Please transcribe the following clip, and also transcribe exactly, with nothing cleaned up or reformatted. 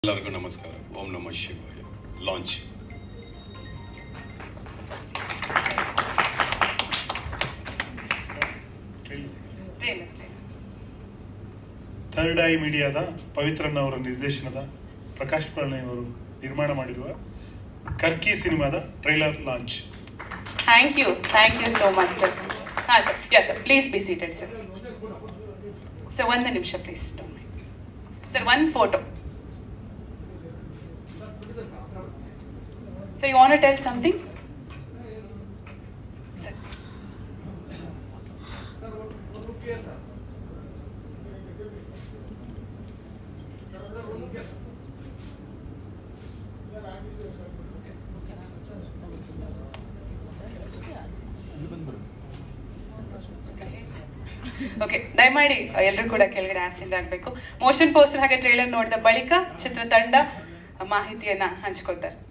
ಎಲ್ಲರಿಗೂ ನಮಸ್ಕಾರ. ಓಂ ನಮಃ ಶಿವಾಯ. ಲಾಂಚ್ ಥರ್ಡ್ ಐ ಮೀಡಿಯಾದ ಪವಿತ್ರನ್ ಅವರ ನಿರ್ದೇಶನದ ಪ್ರಕಾಶ್ ಪ್ರಣಯ್ ಅವರು ನಿರ್ಮಾಣ ಮಾಡಿರುವ ಕರ್ಕಿ ಸಿನಿಮಾದ trailer launch. Thank you thank you so much sir. ಹಾಂ sir, yeah sir, please be seated sir. Sir ಒಂದು ನಿಮಿಷ please sir, one photo. So you want to tell something? Sir. Okay, ದಯಮಾಡಿ ಎಲ್ಲರೂ ಕೂಡ ಕೆಳಗಡೆ ಆಸೀನ್ ಆಗಬೇಕು. ಮೋಷನ್ ಪೋಸ್ಟರ್ ಹಾಗೆ trailer ನೋಡಿದ ಬಳಿಕ ಚಿತ್ರತಂಡ ಮಾಹಿತಿಯನ್ನ ಹಂಚ್ಕೊಳ್ತಾರೆ.